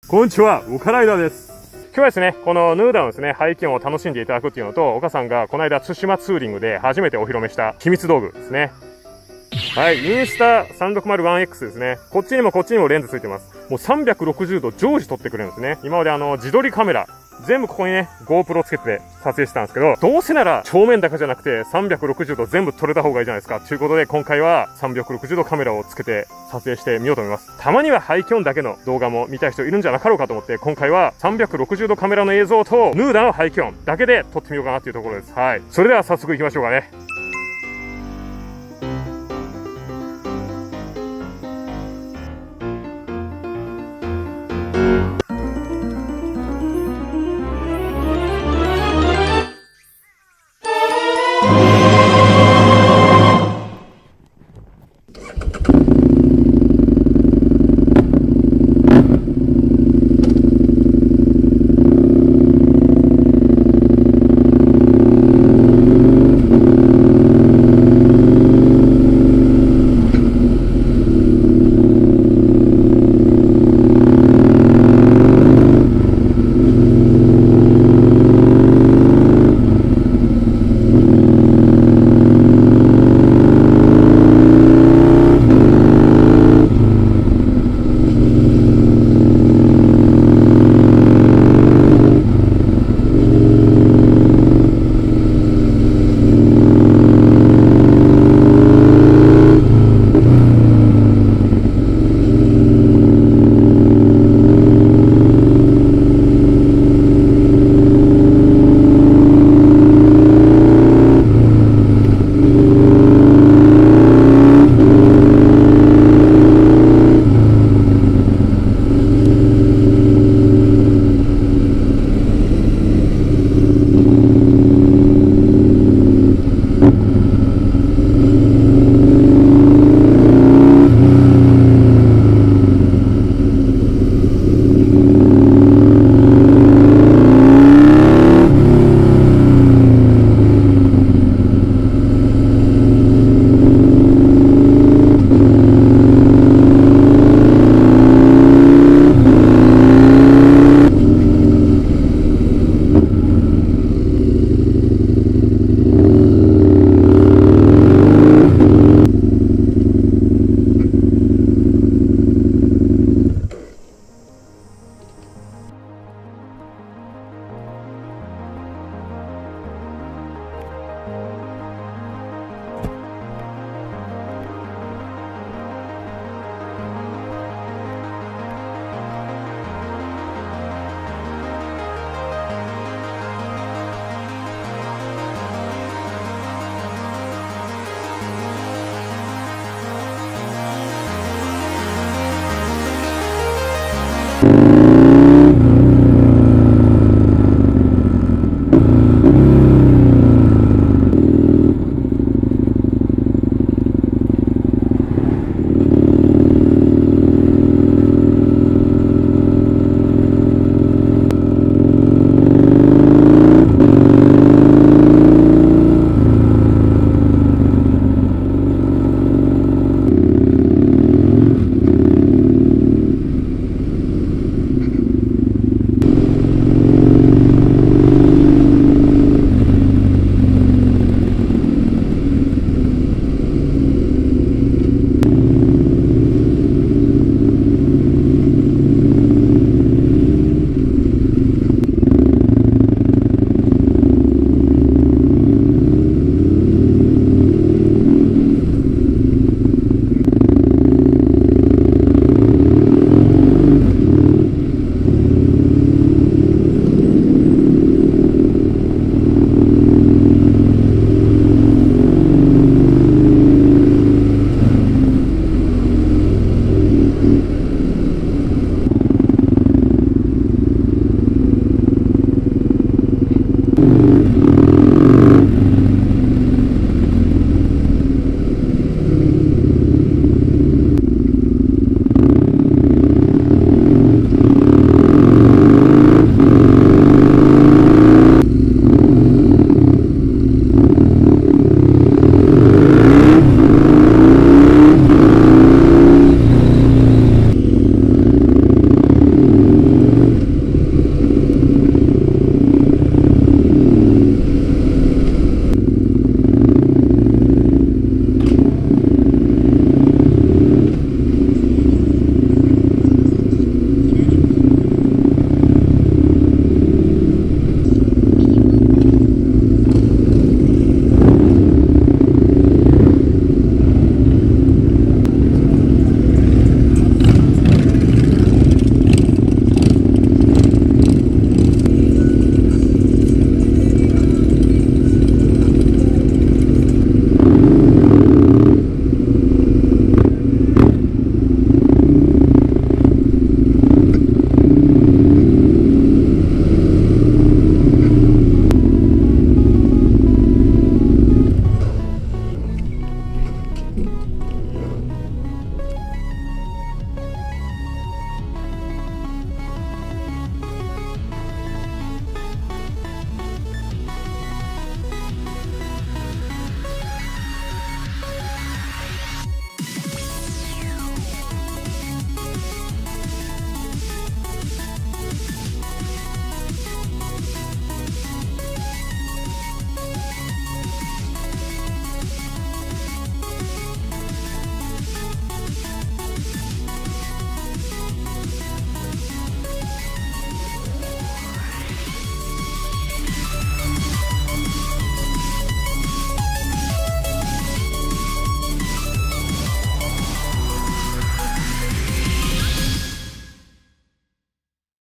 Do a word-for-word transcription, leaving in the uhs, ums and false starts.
こんにちは、オカライダーです。今日はですね、このヌーダのですね、排気音を楽しんでいただくっていうのと、岡さんがこの間、対馬ツーリングで初めてお披露目した秘密道具ですね。はい、インスタ さんろくまるワンエックス ですね。こっちにもこっちにもレンズついてます。もうさんびゃくろくじゅうど常時撮ってくれるんですね。今まであの、自撮りカメラ、全部ここにね、GoPro つけて撮影してたんですけど、どうせなら正面だけじゃなくてさんびゃくろくじゅうど全部撮れた方がいいじゃないですか。ということで今回はさんびゃくろくじゅうどカメラをつけて撮影してみようと思います。たまには排気音だけの動画も見たい人いるんじゃなかろうかと思って、今回はさんびゃくろくじゅうどカメラの映像とヌーダの排気音だけで撮ってみようかなっていうところです。はい。それでは早速行きましょうかね。